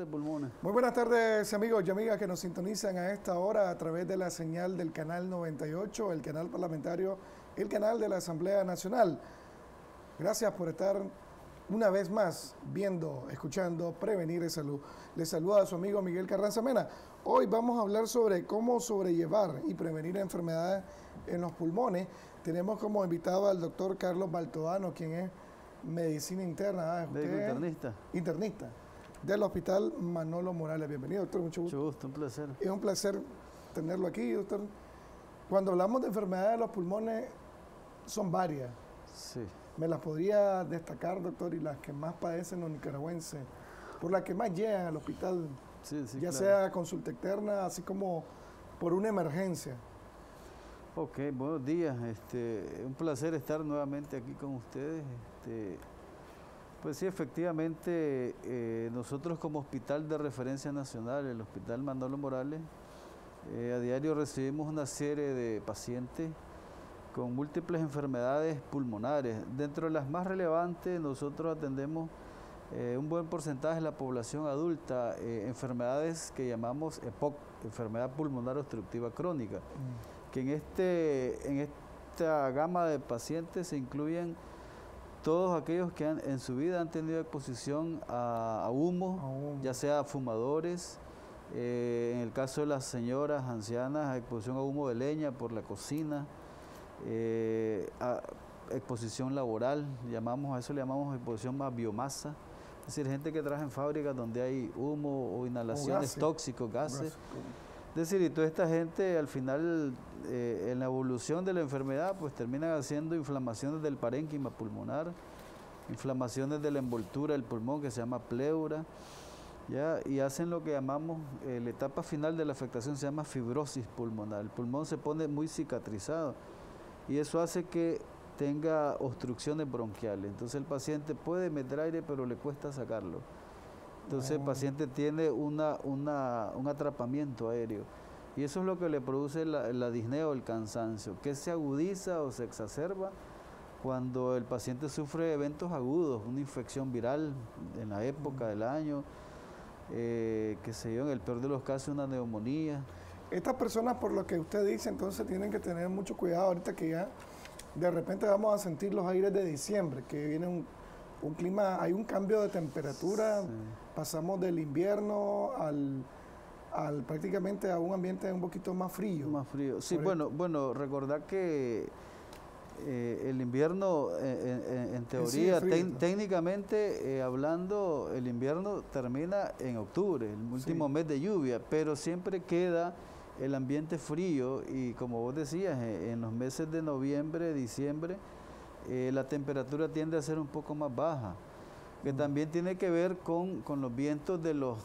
tardes, pulmones. Muy buenas tardes, amigos y amigas que nos sintonizan a esta hora a través de la señal del canal 98, el canal parlamentario, el canal de la Asamblea Nacional. Gracias por estar una vez más viendo, escuchando Prevenir es Salud. Les saluda a su amigo Miguel Carranza Mena. Hoy vamos a hablar sobre cómo sobrellevar y prevenir enfermedades en los pulmones. Tenemos como invitado al doctor Carlos Baltodano, quien es medicina interna. Internista del Hospital Manolo Morales. Bienvenido, doctor. Mucho gusto, un placer. Es un placer tenerlo aquí, doctor. Cuando hablamos de enfermedades de los pulmones, son varias. Sí. ¿Me las podría destacar, doctor, y las que más padecen los nicaragüenses, por las que más llegan al hospital, ya claro, sea consulta externa, así como por una emergencia? Ok, buenos días. Un placer estar nuevamente aquí con ustedes. Pues sí, efectivamente, nosotros como Hospital de Referencia Nacional, el Hospital Manolo Morales, a diario recibimos una serie de pacientes con múltiples enfermedades pulmonares. Dentro de las más relevantes, nosotros atendemos un buen porcentaje de la población adulta, enfermedades que llamamos EPOC, enfermedad pulmonar obstructiva crónica, que en esta gama de pacientes se incluyen todos aquellos que en su vida han tenido exposición a humo, ya sea fumadores, en el caso de las señoras ancianas, exposición a humo de leña por la cocina, exposición laboral, a eso le llamamos exposición a biomasa, es decir, gente que trabaja en fábricas donde hay humo o inhalaciones tóxicos, gases. Es decir, y toda esta gente al final, en la evolución de la enfermedad, pues terminan haciendo inflamaciones del parénquima pulmonar, inflamaciones de la envoltura del pulmón que se llama pleura, ¿ya? Y hacen lo que llamamos, la etapa final de la afectación se llama fibrosis pulmonar. El pulmón se pone muy cicatrizado y eso hace que tenga obstrucciones bronquiales. Entonces el paciente puede meter aire, pero le cuesta sacarlo. Entonces el paciente tiene un atrapamiento aéreo y eso es lo que le produce la disnea o el cansancio, que se agudiza o se exacerba cuando el paciente sufre eventos agudos, una infección viral en la época del año, qué sé yo, en el peor de los casos una neumonía. Estas personas, por lo que usted dice, entonces tienen que tener mucho cuidado ahorita que ya de repente vamos a sentir los aires de diciembre, que viene un clima, hay un cambio de temperatura, sí. Pasamos del invierno al prácticamente a un ambiente un poquito más frío. Más frío, sí, bueno, recordar que el invierno, en teoría, sí, técnicamente hablando, el invierno termina en octubre, el último mes de lluvia, pero siempre queda el ambiente frío y como vos decías, en los meses de noviembre, diciembre, la temperatura tiende a ser un poco más baja, que también tiene que ver con los vientos de los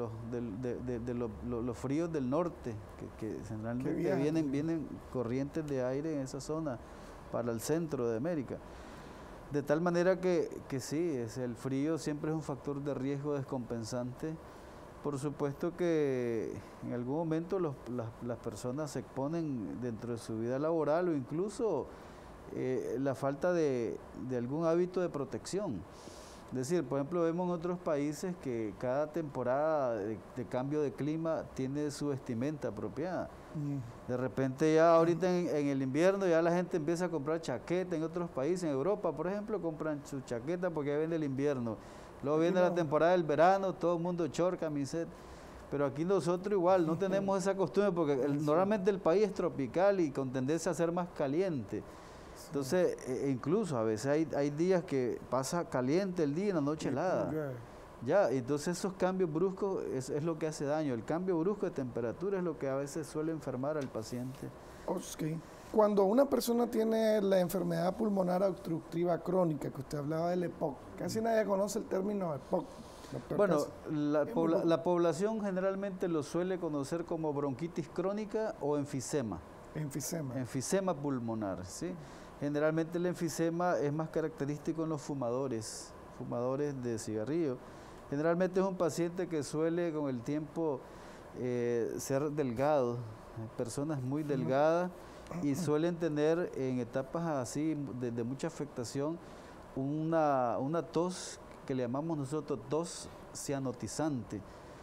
fríos del norte, que generalmente vienen corrientes de aire en esa zona para el centro de América. De tal manera que sí, el frío siempre es un factor de riesgo descompensante. Por supuesto que en algún momento las personas se exponen dentro de su vida laboral o incluso la falta de algún hábito de protección. Es decir, por ejemplo, vemos en otros países que cada temporada de cambio de clima tiene su vestimenta apropiada. De repente ya ahorita en el invierno ya la gente empieza a comprar chaqueta. En otros países, en Europa por ejemplo, compran su chaqueta porque ya viene el invierno. Luego viene la temporada del verano, todo el mundo short, camiseta. Pero aquí nosotros igual no tenemos esa costumbre porque normalmente el país es tropical y con tendencia a ser más caliente. Entonces, incluso a veces hay días que pasa caliente el día y la noche helada. Ya, entonces esos cambios bruscos es lo que hace daño. El cambio brusco de temperatura es lo que a veces suele enfermar al paciente. Okay. Cuando una persona tiene la enfermedad pulmonar obstructiva crónica, que usted hablaba del EPOC, casi nadie conoce el término EPOC. Bueno, la población generalmente lo suele conocer como bronquitis crónica o enfisema. Enfisema pulmonar, ¿sí? Generalmente el enfisema es más característico en los fumadores de cigarrillo. Generalmente es un paciente que suele con el tiempo ser delgado, personas muy delgadas y suelen tener en etapas así de mucha afectación una tos que le llamamos nosotros tos cianotizante.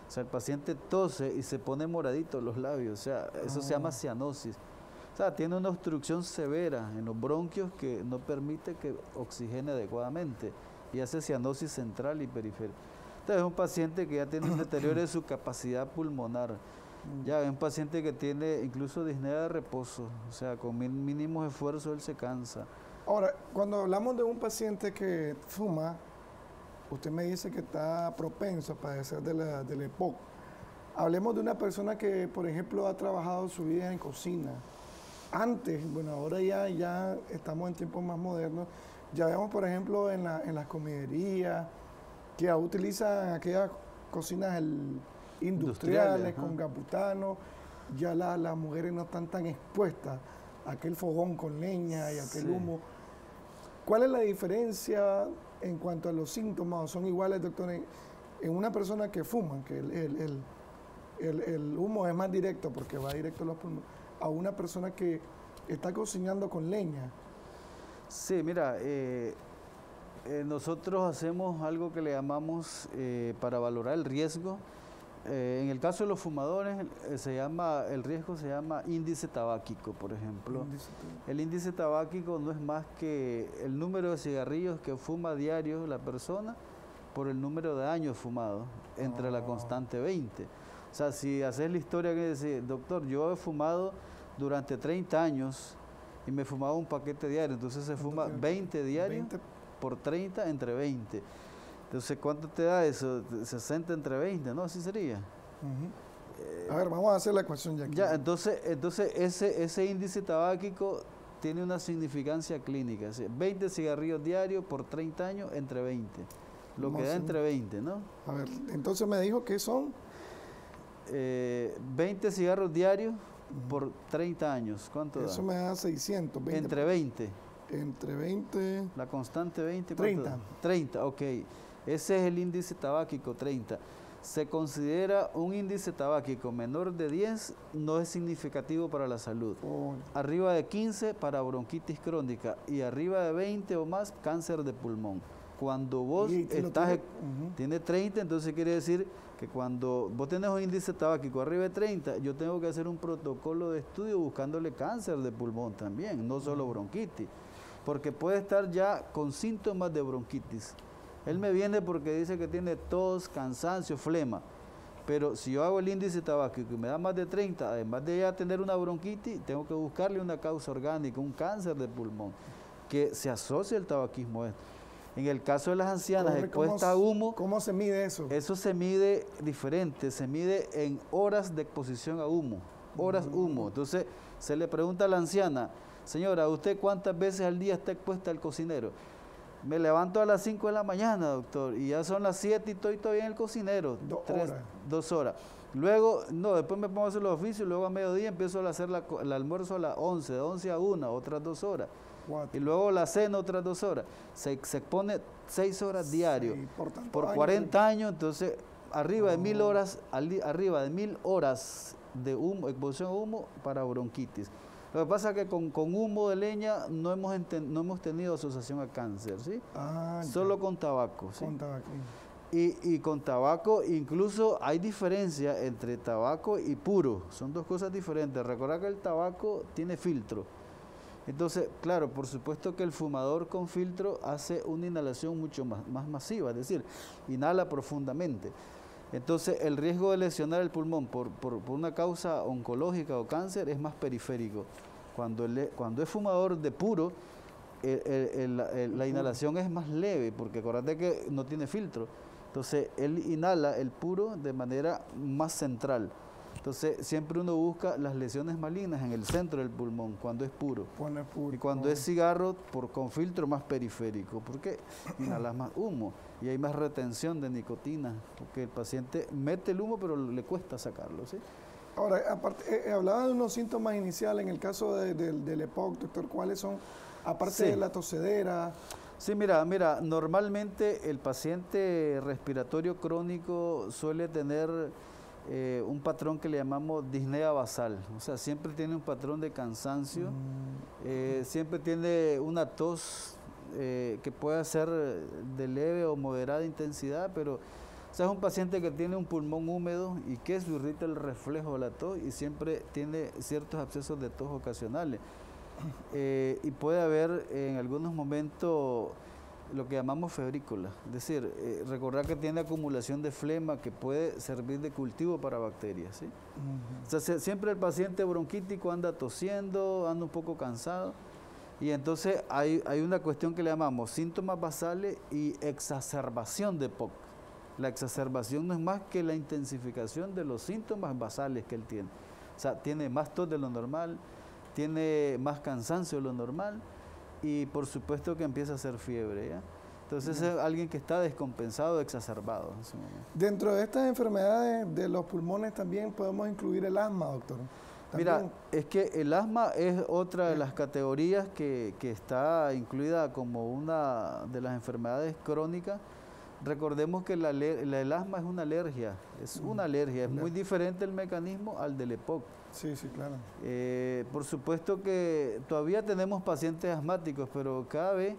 O sea, el paciente tose y se pone moradito los labios, o sea, eso se llama cianosis. O sea, tiene una obstrucción severa en los bronquios que no permite que oxigene adecuadamente y hace cianosis central y periférica. Entonces es un paciente que ya tiene un deterioro de su capacidad pulmonar. Ya es un paciente que tiene incluso disnea de reposo, o sea, con mínimos esfuerzos él se cansa. Ahora, cuando hablamos de un paciente que fuma, usted me dice que está propenso a padecer del EPOC. Hablemos de una persona que, por ejemplo, ha trabajado su vida en cocina. Antes, bueno, ahora ya estamos en tiempos más modernos, ya vemos, por ejemplo, en las comiderías, que utilizan aquellas cocinas industriales con gas butano, ya las mujeres no están tan expuestas a aquel fogón con leña y aquel humo. ¿Cuál es la diferencia en cuanto a los síntomas? ¿Son iguales, doctor, en una persona que fuma, que el humo es más directo porque va directo a los pulmones, a una persona que está cocinando con leña? Sí, mira, nosotros hacemos algo que le llamamos, para valorar el riesgo, en el caso de los fumadores, el riesgo se llama índice tabáquico, por ejemplo. El índice tabáquico no es más que el número de cigarrillos que fuma a diario la persona por el número de años fumados, entre la constante 20. O sea, si haces la historia que dice, doctor, yo he fumado durante 30 años y me fumaba un paquete diario, entonces se fuma 20 diarios por 30 entre 20. Entonces, ¿cuánto te da eso? 60 entre 20, ¿no? Así sería. A ver, vamos a hacer la ecuación ya aquí. Ya, entonces ese índice tabáquico tiene una significancia clínica. ¿Sí? 20 cigarrillos diarios por 30 años entre 20. Lo que da entre 20, ¿no? A ver, entonces me dijo que son 20 cigarros diarios por 30 años. ¿Cuánto da? Eso me da 600. Entre 20. Entre 20. La constante 20. 30. 30, ok. Ese es el índice tabáquico, 30. Se considera un índice tabáquico menor de 10, no es significativo para la salud. Arriba de 15 para bronquitis crónica y arriba de 20 o más cáncer de pulmón. Cuando vos tiene 30, entonces quiere decir que cuando vos tenés un índice tabáquico arriba de 30, yo tengo que hacer un protocolo de estudio buscándole cáncer de pulmón también, no solo bronquitis, porque puede estar ya con síntomas de bronquitis. Él me viene porque dice que tiene tos, cansancio, flema, pero si yo hago el índice tabáquico y me da más de 30, además de ya tener una bronquitis, tengo que buscarle una causa orgánica, un cáncer de pulmón, que se asocia al tabaquismo. En el caso de las ancianas expuestas a humo, ¿cómo se mide eso? Eso se mide diferente, se mide en horas de exposición a humo, horas humo. Entonces se le pregunta a la anciana, señora, ¿usted cuántas veces al día está expuesta al cocinero? Me levanto a las 5 de la mañana, doctor, y ya son las 7 y estoy todavía en el cocinero. 2 horas. Luego, después me pongo a hacer los oficios, luego a mediodía empiezo a hacer el almuerzo a las 11, de 11 a 1, otras 2 horas. Y luego la cena, otras 2 horas. Se expone 6 horas diario. Por 40 años, entonces, arriba de 1000 horas, arriba de 1000 horas de humo, exposición a humo para bronquitis. Lo que pasa es que con humo de leña no hemos tenido asociación a cáncer, ¿sí? Solo con tabaco, ¿sí? Con tabaco. Y con tabaco incluso hay diferencia entre tabaco y puro, son dos cosas diferentes. Recuerda que el tabaco tiene filtro. Entonces, claro, por supuesto que el fumador con filtro hace una inhalación mucho más masiva, es decir, inhala profundamente. Entonces, el riesgo de lesionar el pulmón por una causa oncológica o cáncer es más periférico. Cuando es fumador de puro, la inhalación es más leve, porque acuérdate que no tiene filtro. Entonces, él inhala el puro de manera más central. Entonces, siempre uno busca las lesiones malignas en el centro del pulmón, cuando es puro. Y cuando es cigarro, con filtro más periférico, porque inhalas más humo y hay más retención de nicotina, porque el paciente mete el humo, pero le cuesta sacarlo, ¿sí? Ahora, aparte, hablaba de unos síntomas iniciales, en el caso del EPOC, doctor, ¿cuáles son? Aparte de la tosedera. Sí, mira, normalmente el paciente respiratorio crónico suele tener un patrón que le llamamos disnea basal, o sea, siempre tiene un patrón de cansancio, siempre tiene una tos que puede ser de leve o moderada intensidad, pero O sea, es un paciente que tiene un pulmón húmedo y que eso irrita el reflejo de la tos y siempre tiene ciertos abscesos de tos ocasionales. Y puede haber en algunos momentos lo que llamamos febrícula, es decir, recordar que tiene acumulación de flema que puede servir de cultivo para bacterias, ¿sí? O sea, siempre el paciente bronquítico anda tosiendo, anda un poco cansado, y entonces hay una cuestión que le llamamos síntomas basales y exacerbación de POC. La exacerbación no es más que la intensificación de los síntomas basales que él tiene. O sea, tiene más tos de lo normal, tiene más cansancio de lo normal, y por supuesto que empieza a hacer fiebre, ¿ya? Entonces es alguien que está descompensado, exacerbado en ese momento. Dentro de estas enfermedades de los pulmones también podemos incluir el asma, doctor. ¿También? Mira, es que el asma es otra de las categorías que está incluida como una de las enfermedades crónicas. Recordemos que el asma es una alergia, es muy diferente el mecanismo al del EPOC. Sí, sí, claro. Por supuesto que todavía tenemos pacientes asmáticos, pero cada vez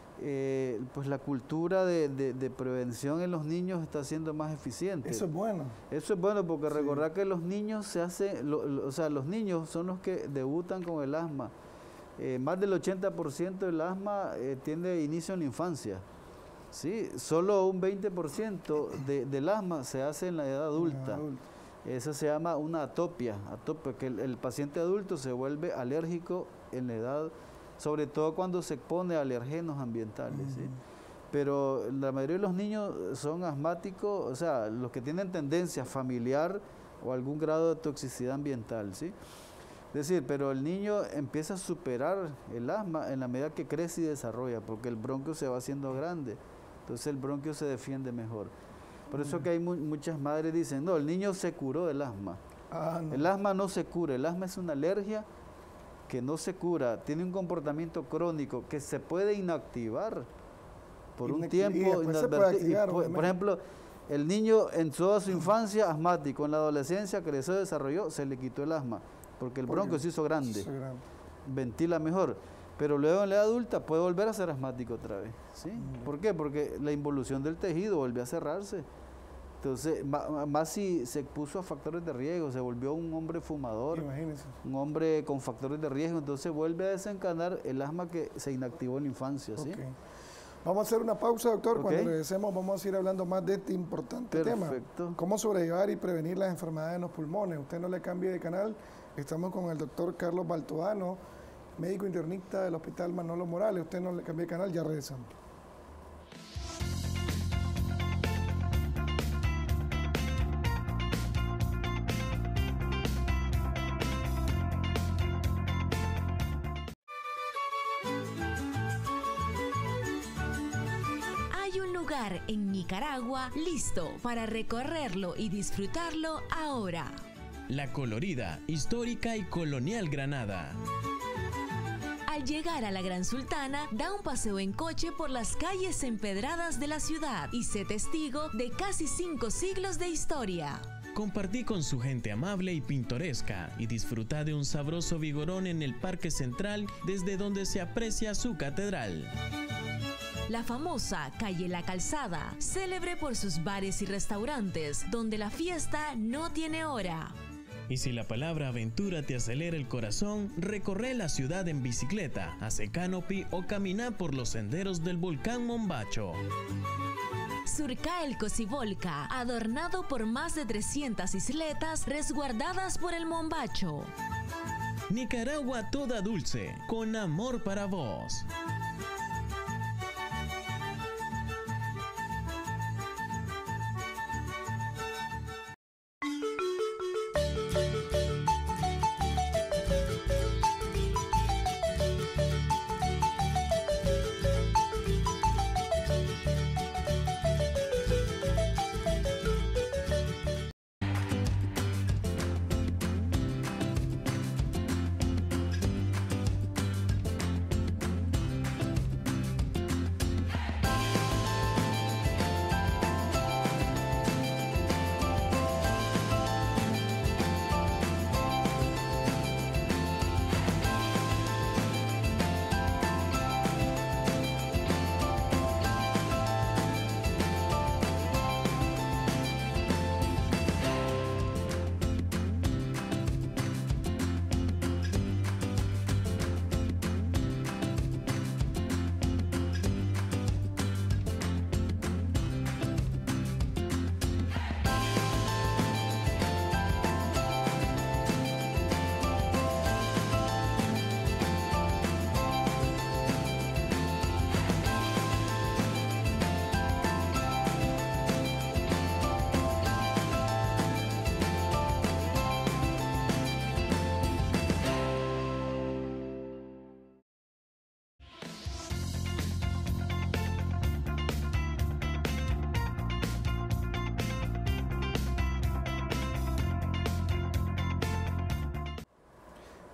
pues la cultura de prevención en los niños está siendo más eficiente. Eso es bueno. Eso es bueno porque recordar que los niños se hacen, o sea, los niños son los que debutan con el asma. Más del 80% del asma tiene inicio en la infancia. Sí, solo un 20% del asma se hace en la edad adulta. Eso se llama una atopia, que el paciente adulto se vuelve alérgico en la edad, sobre todo cuando se expone a alergenos ambientales. ¿Sí? Pero la mayoría de los niños son asmáticos, o sea, los que tienen tendencia familiar o algún grado de toxicidad ambiental. ¿Sí? Es decir, pero el niño empieza a superar el asma en la medida que crece y desarrolla, porque el bronquio se va haciendo grande. Entonces el bronquio se defiende mejor. Por eso que hay muchas madres dicen, no, el niño se curó del asma. No. El asma no se cura, el asma es una alergia que no se cura, tiene un comportamiento crónico que se puede inactivar por un tiempo inadvertido. Por ejemplo, el niño en toda su infancia asmático, en la adolescencia creció, desarrolló, se le quitó el asma, porque el bronquio se hizo grande, ventila mejor. Pero luego en la edad adulta puede volver a ser asmático otra vez. ¿Sí? ¿Por qué? Porque la involución del tejido vuelve a cerrarse. Entonces, más si se expuso a factores de riesgo, se volvió un hombre fumador, un hombre con factores de riesgo, entonces vuelve a desencadenar el asma que se inactivó en la infancia. ¿Sí? Vamos a hacer una pausa, doctor. Cuando regresemos vamos a ir hablando más de este importante tema. Cómo sobrellevar y prevenir las enfermedades en los pulmones. Usted no le cambie de canal. Estamos con el doctor Carlos Baltoano, médico internista del Hospital Manolo Morales. Usted no le cambie de canal, ya regresamos. Hay un lugar en Nicaragua listo para recorrerlo y disfrutarlo ahora. La colorida, histórica y colonial Granada. Al llegar a la Gran Sultana, da un paseo en coche por las calles empedradas de la ciudad y sé testigo de casi 5 siglos de historia. Compartí con su gente amable y pintoresca y disfruta de un sabroso vigorón en el Parque Central, desde donde se aprecia su catedral. La famosa calle La Calzada, célebre por sus bares y restaurantes, donde la fiesta no tiene hora. Y si la palabra aventura te acelera el corazón, recorre la ciudad en bicicleta, hace canopy o camina por los senderos del volcán Mombacho. Surca el Cocibolca, adornado por más de 300 isletas resguardadas por el Mombacho. Nicaragua toda dulce, con amor para vos.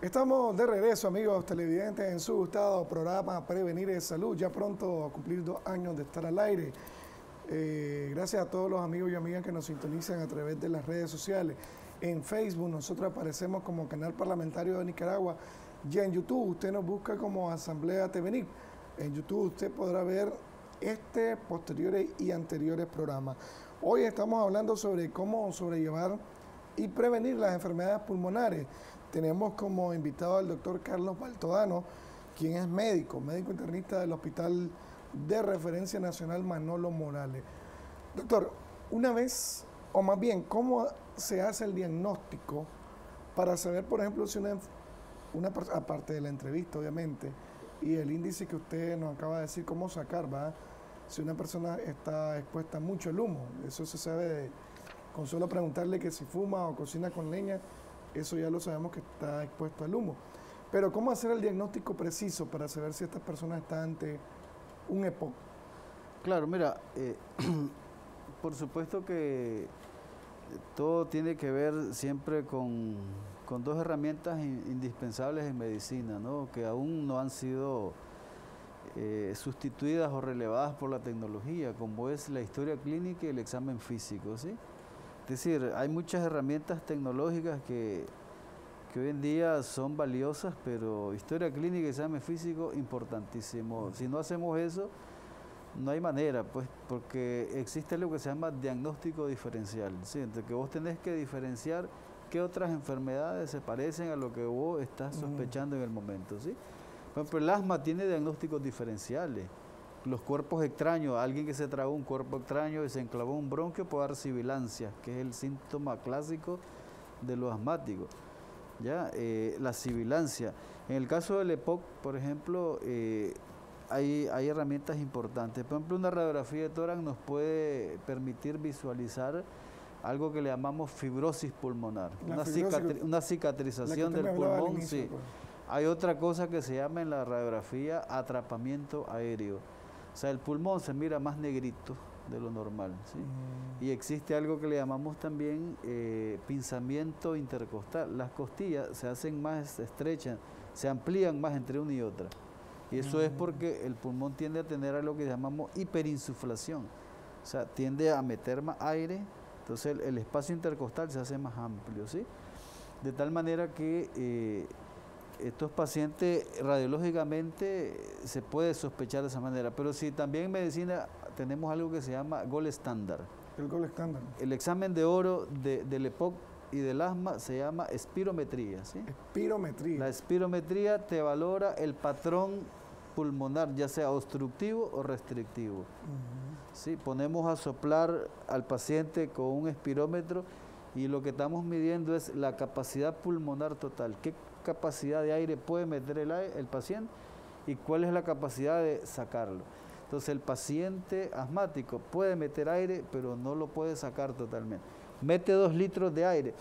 Estamos de regreso, amigos televidentes, en su gustado programa Prevenir es Salud, ya pronto a cumplir 2 años de estar al aire. Gracias a todos los amigos y amigas que nos sintonizan a través de las redes sociales. En Facebook nosotros aparecemos como Canal Parlamentario de Nicaragua y en YouTube usted nos busca como Asamblea TVNIC. En YouTube usted podrá ver posteriores y anteriores programas. Hoy estamos hablando sobre cómo sobrellevar y prevenir las enfermedades pulmonares. Tenemos como invitado al doctor Carlos Baltodano, quien es médico internista del Hospital de Referencia Nacional Manolo Morales. Doctor, una vez, o más bien, ¿cómo se hace el diagnóstico para saber, por ejemplo, si aparte de la entrevista, obviamente, y el índice que usted nos acaba de decir, cómo sacar, ¿va? Si una persona está expuesta mucho al humo? Eso se sabe con solo preguntarle que si fuma o cocina con leña, eso ya lo sabemos que está expuesto al humo. Pero ¿cómo hacer el diagnóstico preciso para saber si esta persona está ante un EPOC? Claro, mira, por supuesto que todo tiene que ver siempre con 2 herramientas indispensables en medicina, ¿no? Que aún no han sido sustituidas o relevadas por la tecnología, como es la historia clínica y el examen físico, ¿sí? Es decir, hay muchas herramientas tecnológicas que hoy en día son valiosas, pero historia clínica y examen físico, importantísimo. Si no hacemos eso, no hay manera, pues, porque existe lo que se llama diagnóstico diferencial, ¿sí? Entonces, que vos tenés que diferenciar qué otras enfermedades se parecen a lo que vos estás sospechando en el momento, ¿sí? Por ejemplo, el asma tiene diagnósticos diferenciales. Los cuerpos extraños, alguien que se tragó un cuerpo extraño y se enclavó un bronquio puede dar sibilancia, que es el síntoma clásico de los asmáticos. ¿Ya? La sibilancia. En el caso del EPOC, por ejemplo, hay herramientas importantes. Por ejemplo, una radiografía de tórax nos puede permitir visualizar algo que le llamamos fibrosis pulmonar, una cicatrización del pulmón. Sí. Hay otra cosa que se llama en la radiografía atrapamiento aéreo. O sea, el pulmón se mira más negrito de lo normal, ¿sí? Y existe algo que le llamamos también pinzamiento intercostal. Las costillas se hacen más estrechas, se amplían más entre una y otra. Y eso es porque el pulmón tiende a tener algo que llamamos hiperinsuflación. O sea, tiende a meter más aire, entonces el espacio intercostal se hace más amplio, ¿sí? De tal manera que estos pacientes radiológicamente se puede sospechar de esa manera, pero si también en medicina tenemos algo que se llama gold estándar. El gold estándar. El examen de oro del EPOC y del asma se llama espirometría, ¿sí? Espirometría. La espirometría te valora el patrón pulmonar, ya sea obstructivo o restrictivo. ¿Sí? Ponemos a soplar al paciente con un espirómetro y lo que estamos midiendo es la capacidad pulmonar total. ¿Qué capacidad de aire puede meter el paciente y cuál es la capacidad de sacarlo? Entonces el paciente asmático puede meter aire, pero no lo puede sacar totalmente. Mete 2 litros de aire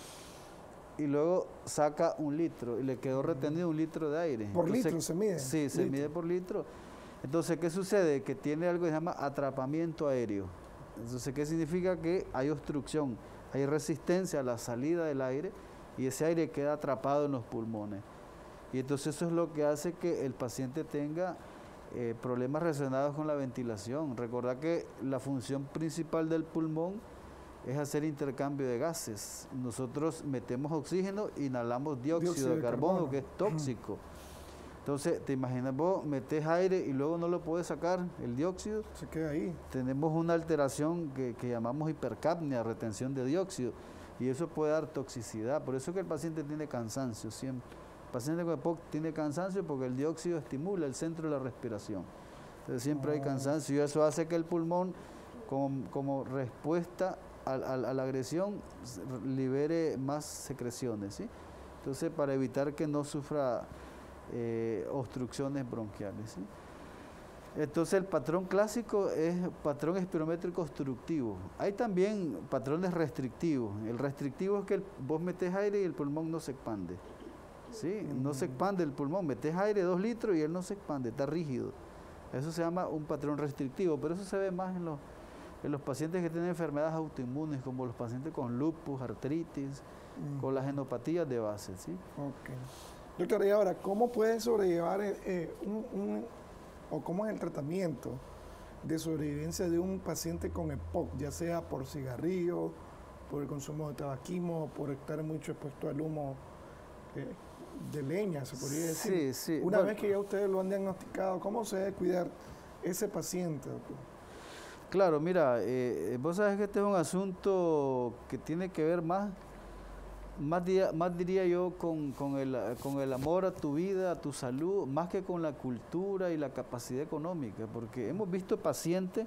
y luego saca 1 litro y le quedó retenido 1 litro de aire. ¿Por litro se mide? Sí, se mide por litro. Entonces, ¿qué sucede? Que tiene algo que se llama atrapamiento aéreo. Entonces, ¿qué significa? Que hay obstrucción, hay resistencia a la salida del aire y ese aire queda atrapado en los pulmones. Y entonces eso es lo que hace que el paciente tenga problemas relacionados con la ventilación. Recordad que la función principal del pulmón es hacer intercambio de gases. Nosotros metemos oxígeno, inhalamos dióxido de carbono, que es tóxico. Entonces, te imaginas vos, metes aire y luego no lo puedes sacar, el dióxido. Se queda ahí. Tenemos una alteración que llamamos hipercapnia, retención de dióxido, y eso puede dar toxicidad. Por eso que el paciente tiene cansancio siempre. El paciente con EPOC tiene cansancio porque el dióxido estimula el centro de la respiración. Entonces siempre hay cansancio y eso hace que el pulmón, como respuesta a la agresión, libere más secreciones, ¿sí? Entonces, para evitar que no sufra obstrucciones bronquiales, ¿sí? Entonces el patrón clásico es patrón espirométrico obstructivo. Hay también patrones restrictivos. El restrictivo es que vos metés aire y el pulmón no se expande, ¿sí? No se expande el pulmón, metés aire 2 litros y él no se expande, está rígido. Eso se llama un patrón restrictivo, pero eso se ve más en los pacientes que tienen enfermedades autoinmunes, como los pacientes con lupus, artritis, con las genopatías de base, ¿sí? Okay. Doctor, y ahora, ¿cómo puede sobrellevar o cómo es el tratamiento de sobrevivencia de un paciente con EPOC, ya sea por cigarrillo, por el consumo de tabaquismo, por estar mucho expuesto al humo de leña, se podría decir? Sí. Una vez que ya ustedes lo han diagnosticado, ¿cómo se debe cuidar ese paciente, doctor? Claro, mira, vos sabés que este es un asunto que tiene que ver más diría yo con el amor a tu vida, a tu salud, más que con la cultura y la capacidad económica, porque hemos visto pacientes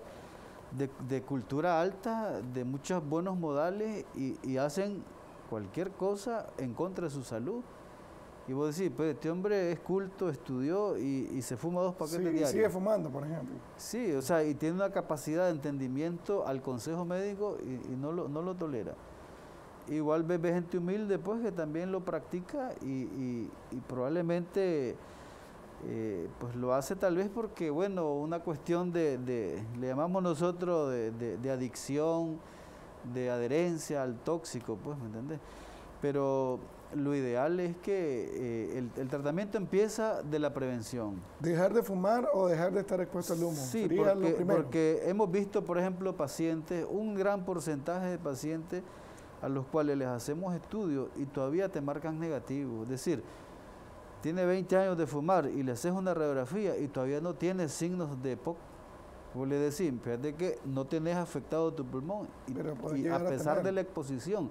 de cultura alta, de muchos buenos modales y hacen cualquier cosa en contra de su salud. Y vos decís, pues este hombre es culto, estudió y se fuma 2 paquetes diarios. Sigue fumando, por ejemplo. Sí, o sea, y tiene una capacidad de entendimiento al consejo médico y no lo tolera. Igual ves gente humilde, pues, que también lo practica y probablemente pues lo hace tal vez porque, bueno, una cuestión le llamamos nosotros de adicción, de adherencia al tóxico, pues, ¿me entendés? Pero lo ideal es que el tratamiento empieza de la prevención. ¿Dejar de fumar o dejar de estar expuesto al humo? Sí, porque hemos visto, por ejemplo, pacientes, un gran porcentaje de pacientes a los cuales les hacemos estudios y todavía te marcan negativo. Es decir, tiene 20 años de fumar y le haces una radiografía y todavía no tiene signos de EPOC. Vos le decís, fíjate que no tenés afectado tu pulmón y a pesar de la exposición,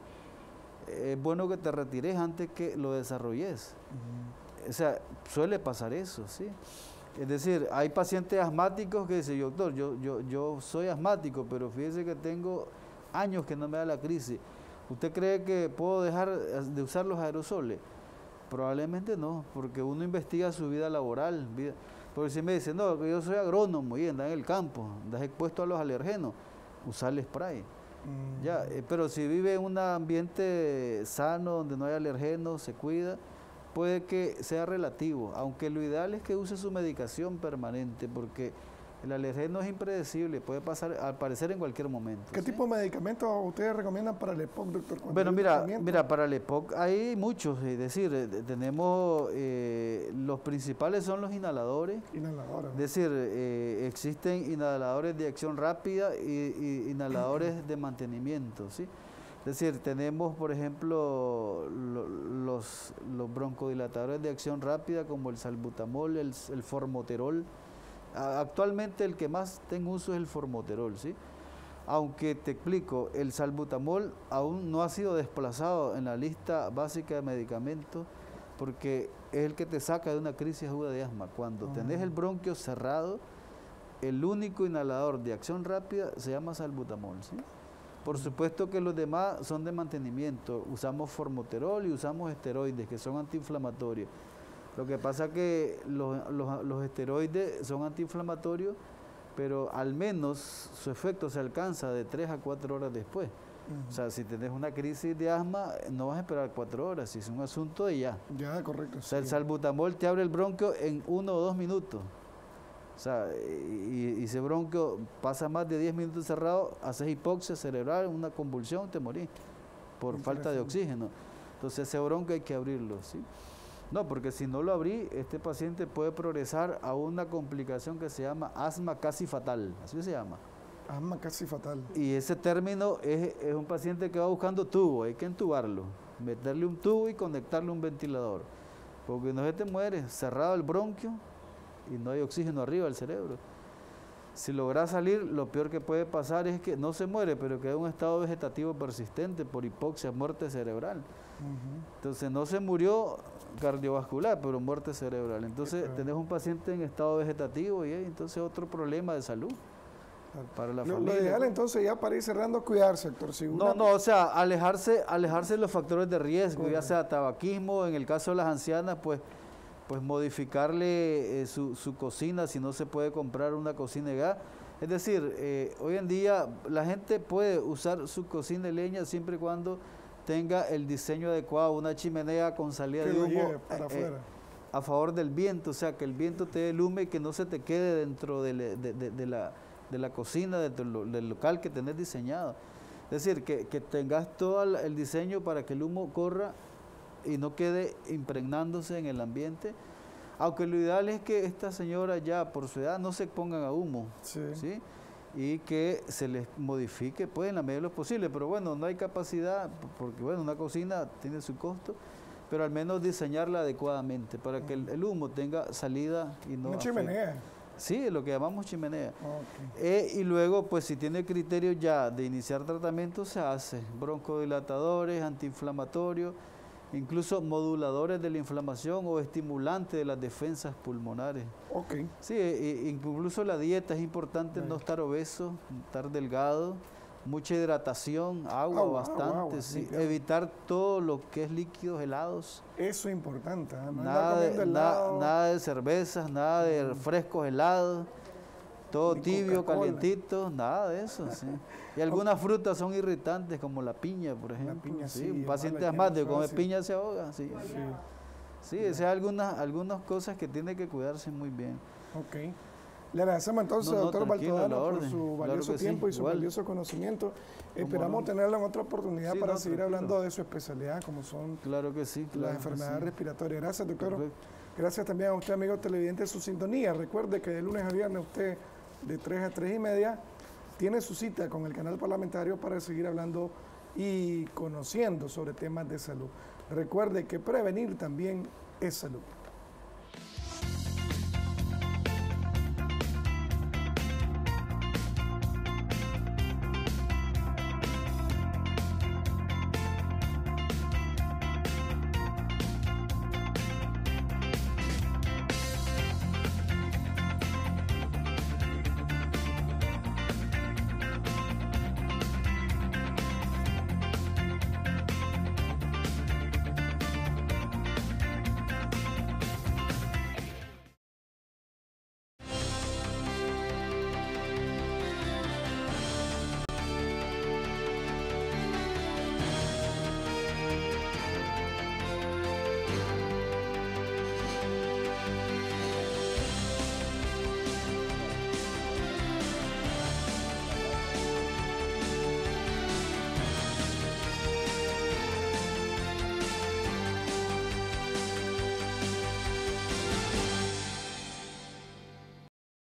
es bueno que te retires antes que lo desarrolles. O sea, suele pasar eso, ¿sí? Es decir, hay pacientes asmáticos que dicen, doctor, yo soy asmático, pero fíjese que tengo años que no me da la crisis. ¿Usted cree que puedo dejar de usar los aerosoles? Probablemente no, porque uno investiga su vida laboral. Porque si me dice, no, yo soy agrónomo y anda en el campo, andas expuesto a los alergenos, usar el spray. Ya, pero si vive en un ambiente sano, donde no hay alergenos, se cuida, puede que sea relativo, aunque lo ideal es que use su medicación permanente, porque el alergeno es impredecible, puede aparecer en cualquier momento. ¿Qué tipo de medicamentos ustedes recomiendan para el EPOC, doctor? Bueno, mira, para el EPOC hay muchos, es decir, tenemos, los principales son los inhaladores. Es decir, existen inhaladores de acción rápida y inhaladores de mantenimiento, ¿sí? Es decir, tenemos, por ejemplo, los broncodilatadores de acción rápida como el salbutamol, el formoterol. Actualmente el que más tengo uso es el formoterol, ¿sí? Aunque te explico, el salbutamol aún no ha sido desplazado en la lista básica de medicamentos porque es el que te saca de una crisis aguda de asma. Cuando tenés el bronquio cerrado, el único inhalador de acción rápida se llama salbutamol, ¿sí? Por supuesto que los demás son de mantenimiento. Usamos formoterol y usamos esteroides que son antiinflamatorios. Lo que pasa es que los esteroides son antiinflamatorios, pero al menos su efecto se alcanza de 3 a 4 horas después. O sea, si tenés una crisis de asma, no vas a esperar 4 horas, si es un asunto de ya. Ya, correcto. O sea, el salbutamol te abre el bronquio en 1 o 2 minutos. O sea, y ese bronquio pasa más de 10 minutos cerrado, haces hipoxia cerebral, una convulsión, te morís por falta de oxígeno. Entonces ese bronquio hay que abrirlo, ¿sí? No, porque si no lo abrí, este paciente puede progresar a una complicación que se llama asma casi fatal, así se llama. Asma casi fatal. Y ese término es un paciente que va buscando tubo, hay que entubarlo, meterle un tubo y conectarle un ventilador, porque no se te muere, cerrado el bronquio y no hay oxígeno arriba del cerebro. Si logra salir, lo peor que puede pasar es que no se muere, pero queda en un estado vegetativo persistente por hipoxia, muerte cerebral. Entonces no se murió cardiovascular, pero muerte cerebral. Entonces tenés un paciente en estado vegetativo y entonces otro problema de salud para la familia. Lo ideal entonces, ya para ir cerrando, cuidarse, doctor. Si o sea, alejarse de los factores de riesgo, ya sea tabaquismo, en el caso de las ancianas, pues modificarle su cocina, si no se puede comprar una cocina de gas. Es decir, hoy en día la gente puede usar su cocina de leña siempre y cuando tenga el diseño adecuado, una chimenea con salida de humo a favor del viento, o sea, que el viento te dé lume y que no se te quede dentro de la cocina, dentro del local que tenés diseñado. Es decir, que tengas todo el diseño para que el humo corra y no quede impregnándose en el ambiente. Aunque lo ideal es que esta señora ya por su edad no se pongan a humo, ¿sí? Y que se les modifique pues en la medida de lo posible, pero bueno, no hay capacidad, porque bueno, una cocina tiene su costo, pero al menos diseñarla adecuadamente para que el humo tenga salida y no... Una chimenea. Sí, lo que llamamos chimenea. Y luego, pues si tiene criterio ya de iniciar tratamiento, se hace broncodilatadores, antiinflamatorios, incluso moduladores de la inflamación o estimulantes de las defensas pulmonares. Sí, incluso la dieta es importante, no estar obeso, estar delgado, mucha hidratación, agua bastante, sí, evitar todo lo que es líquidos helados. Eso es importante. Nada de cervezas, nada de refrescos helados, todo tibio, calientito, nada de eso. Sí. Y algunas frutas son irritantes, como la piña, por ejemplo. La piña, sí, un paciente asmático come piña se ahoga. Sí, esas son algunas cosas que tiene que cuidarse muy bien. Le agradecemos entonces, doctor Baltodano, por su valioso tiempo y su valioso conocimiento. Esperamos tenerlo en otra oportunidad para seguir hablando de su especialidad, como son las enfermedades respiratorias. Gracias, doctor. Gracias también a usted, amigo televidente, su sintonía. Recuerde que de lunes a viernes usted, de 3 a 3 y media, tiene su cita con el canal parlamentario para seguir hablando y conociendo sobre temas de salud. Recuerde que prevenir también es salud.